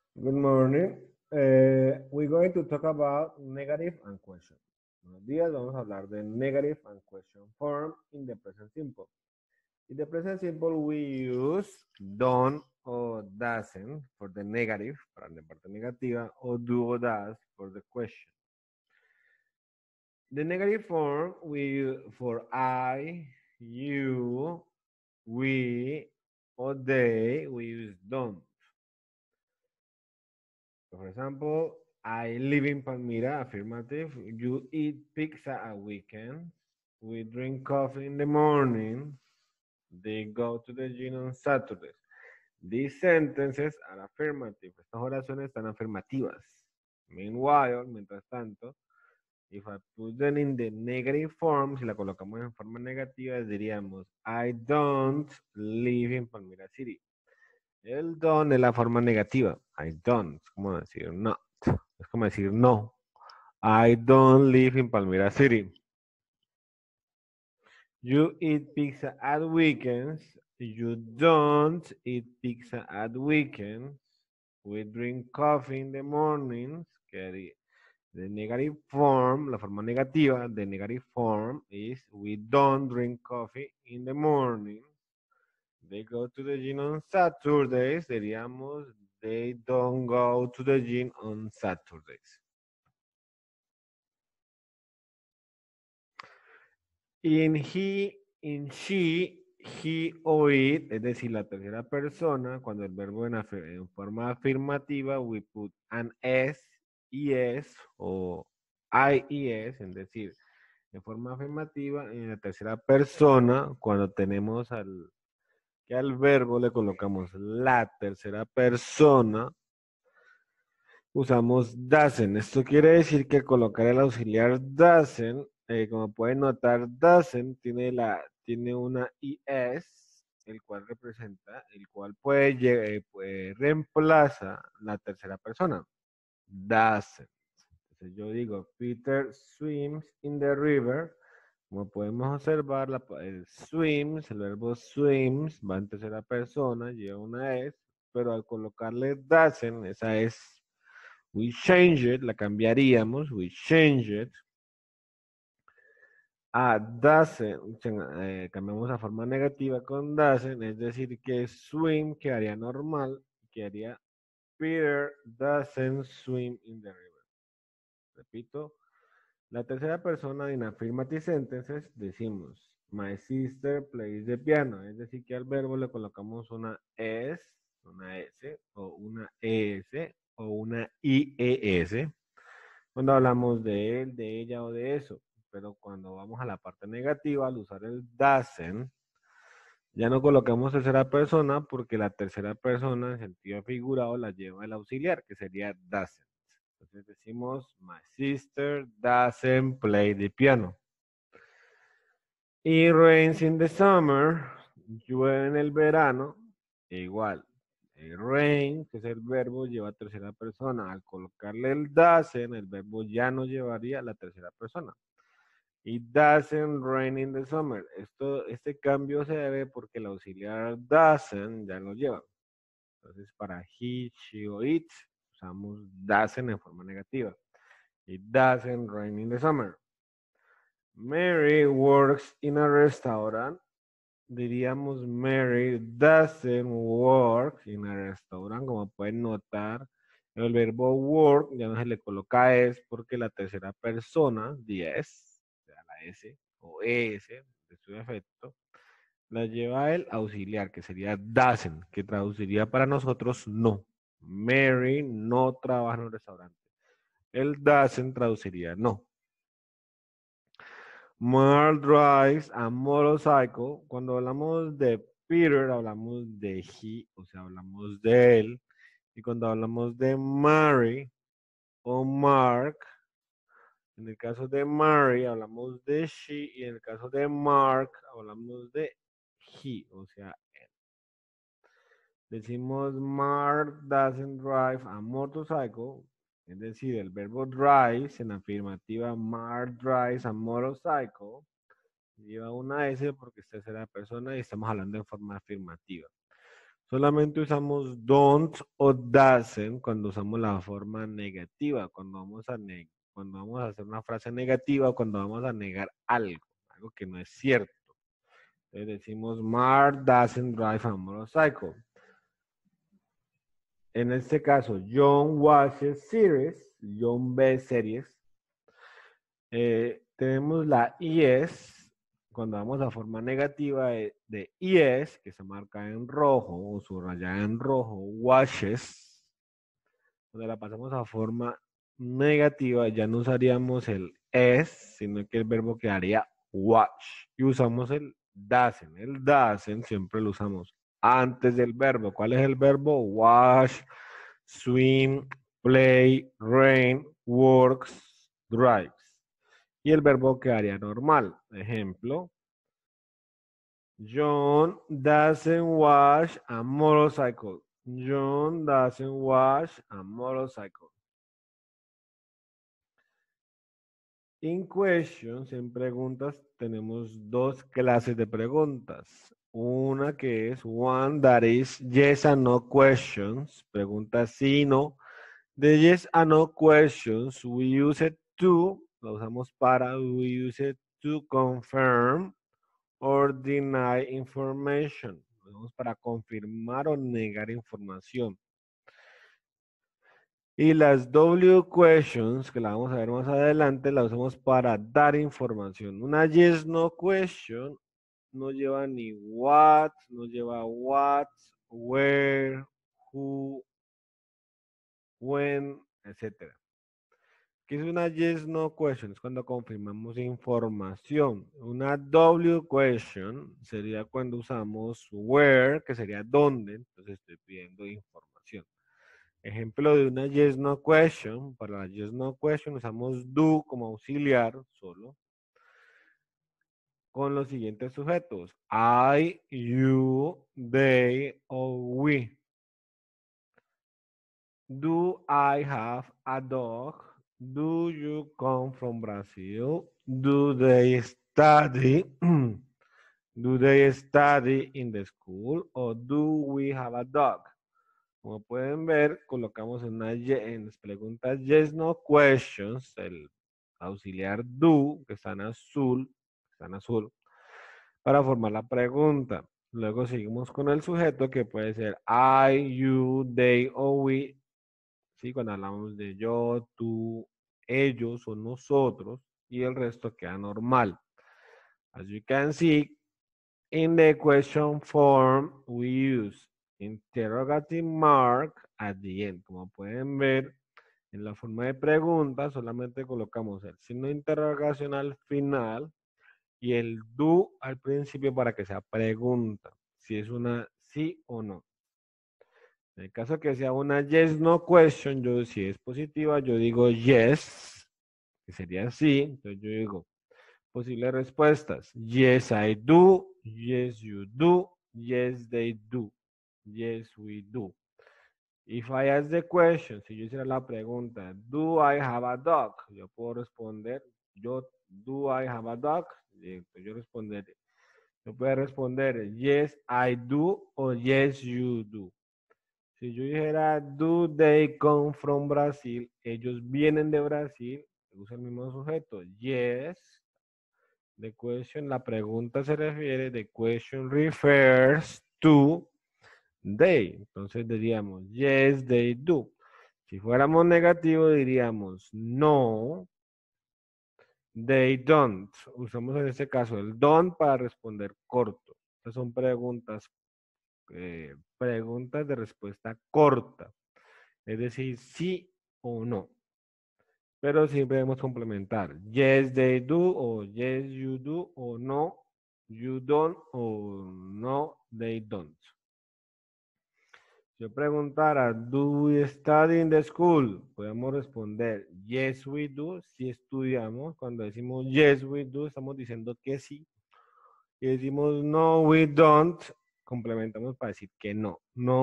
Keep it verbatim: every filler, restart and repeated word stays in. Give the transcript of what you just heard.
Good morning. Eh, we're going to talk about negative and question. Buenos días, vamos a hablar de negative and question form in the present simple. In the present simple, we use don't or doesn't for the negative, para la parte negativa, o do or does for the question. The negative form, we use for I, you, we, or they, we use don't. For example, I live in Palmira, affirmative. You eat pizza at weekends. We drink coffee in the morning. They go to the gym on Saturdays. These sentences are affirmative. Estas oraciones están afirmativas. Meanwhile, mientras tanto, if I put them in the negative form, si la colocamos en forma negativa, diríamos I don't live in Palmira City. El don't es la forma negativa. I don't. Es como decir no. Es como decir no. I don't live in Palmira City. You eat pizza at weekends. You don't eat pizza at weekends. We drink coffee in the mornings. Que the negative form, la forma negativa de negative form is we don't drink coffee in the morning. They go to the gym on Saturdays. Diríamos they don't go to the gym on Saturdays. In he, in she, he o it, es decir, la tercera persona, cuando el verbo en, en forma afirmativa, we put an s, es o ies, es decir, en forma afirmativa, en la tercera persona, cuando tenemos al, que al verbo le colocamos la tercera persona, usamos doesn't. Esto quiere decir que colocar el auxiliar doesn't, eh, como pueden notar, doesn't tiene, la, tiene una es, el cual representa, el cual puede, eh, puede reemplaza la tercera persona. Doesn't. Entonces yo digo, Peter swims in the river. Como podemos observar, la, el swims, el verbo swims, va en tercera persona, lleva una es, pero al colocarle doesn't, esa es we change it, la cambiaríamos, we change it a doesn't, eh, cambiamos a forma negativa con doesn't, es decir que swim quedaría normal, quedaría Peter doesn't swim in the river. Repito, la tercera persona en affirmative sentences decimos my sister plays the piano, es decir que al verbo le colocamos una es, una s o una es o una ies cuando hablamos de él, de ella o de eso. Pero cuando vamos a la parte negativa, al usar el doesn't, ya no colocamos tercera persona porque la tercera persona en sentido figurado la lleva el auxiliar, que sería doesn't. Entonces decimos, my sister doesn't play the piano. It rains in the summer, llueve en el verano, igual. El rain, que es el verbo, lleva tercera persona. Al colocarle el doesn't, el verbo ya no llevaría la tercera persona. It doesn't rain in the summer. Esto, este cambio se debe porque el auxiliar doesn't ya lo lleva. Entonces, para he, she o it, usamos doesn't en forma negativa. It doesn't rain in the summer. Mary works in a restaurant. Diríamos Mary doesn't work in a restaurant. Como pueden notar, el verbo work ya no se le coloca es porque la tercera persona, the S, o sea, la S o ES de su efecto, la lleva el auxiliar, que sería doesn't, que traduciría para nosotros no. Mary no trabaja en un restaurante. El doesn't traduciría no. Mark drives a motorcycle. Cuando hablamos de Peter, hablamos de he, o sea, hablamos de él. Y cuando hablamos de Mary o Mark, en el caso de Mary hablamos de she y en el caso de Mark hablamos de he, o sea, él. Decimos Mark doesn't drive a motorcycle, es decir, el verbo drives en afirmativa, Mark drives a motorcycle, lleva una S porque es tercera persona y estamos hablando en forma afirmativa. Solamente usamos don't o doesn't cuando usamos la forma negativa, cuando vamos a neg cuando vamos a hacer una frase negativa o cuando vamos a negar algo, algo que no es cierto. Entonces decimos Mark doesn't drive a motorcycle. En este caso, John watches series, John ve series. Eh, tenemos la es, cuando vamos a forma negativa de, de es, que se marca en rojo o subrayada en rojo, watches. Cuando la pasamos a forma negativa, ya no usaríamos el es, sino que el verbo quedaría watch. Y usamos el doesn't. El doesn't siempre lo usamos antes del verbo. ¿Cuál es el verbo? Wash, swim, play, rain, works, drives. Y el verbo quedaría normal. Ejemplo, John doesn't wash a motorcycle. John doesn't wash a motorcycle. In questions, en preguntas, tenemos dos clases de preguntas. Una que es one that is yes and no questions, preguntas sí y no. The yes and no questions, we use it to, lo usamos para, we use it to confirm or deny information. Lo usamos para confirmar o negar información. Y las W questions, que la vamos a ver más adelante, la usamos para dar información. Una yes, no question no lleva ni what, no lleva what, where, who, when, etcétera. ¿Qué es una yes, no question? Es cuando confirmamos información. Una W question sería cuando usamos where, que sería dónde, entonces estoy pidiendo información. Ejemplo de una yes, no question. Para la yes, no question usamos do como auxiliar solo con los siguientes sujetos. I, you, they o we. Do I have a dog? Do you come from Brazil? Do they study? Do they study in the school? Or do we have a dog? Como pueden ver, colocamos en, una, en las preguntas yes, no questions, el auxiliar do, que está en azul, está en azul, para formar la pregunta. Luego seguimos con el sujeto que puede ser I, you, they o we. ¿Sí? Cuando hablamos de yo, tú, ellos o nosotros, y el resto queda normal. As you can see, in the question form, we use interrogative mark at the end. Como pueden ver, en la forma de pregunta solamente colocamos el signo interrogacional final y el do al principio para que sea pregunta, si es una sí o no. En el caso que sea una yes, no question, yo si es positiva, yo digo yes, que sería sí, entonces yo digo posibles respuestas. Yes, I do. Yes, you do. Yes, they do. Yes, we do. If I ask the question, si yo hiciera la pregunta, do I have a dog? Yo puedo responder, yo, do I have a dog? Entonces yo responderé. Yo puedo responder, yes, I do o yes, you do. Si yo dijera, do they come from Brazil? Ellos vienen de Brasil. Usa el mismo sujeto. Yes. The question, la pregunta se refiere, the question refers to they. Entonces diríamos, yes, they do. Si fuéramos negativos, diríamos, no, they don't. Usamos en este caso el don't para responder corto. Estas son preguntas, eh, preguntas de respuesta corta. Es decir, sí o no. Pero siempre debemos complementar. Yes, they do, o yes, you do, o no, you don't, o no, they don't. Si yo preguntara, do we study in the school? Podemos responder, yes, we do, si estudiamos. Cuando decimos yes, we do, estamos diciendo que sí. Y decimos no, we don't, complementamos para decir que no. No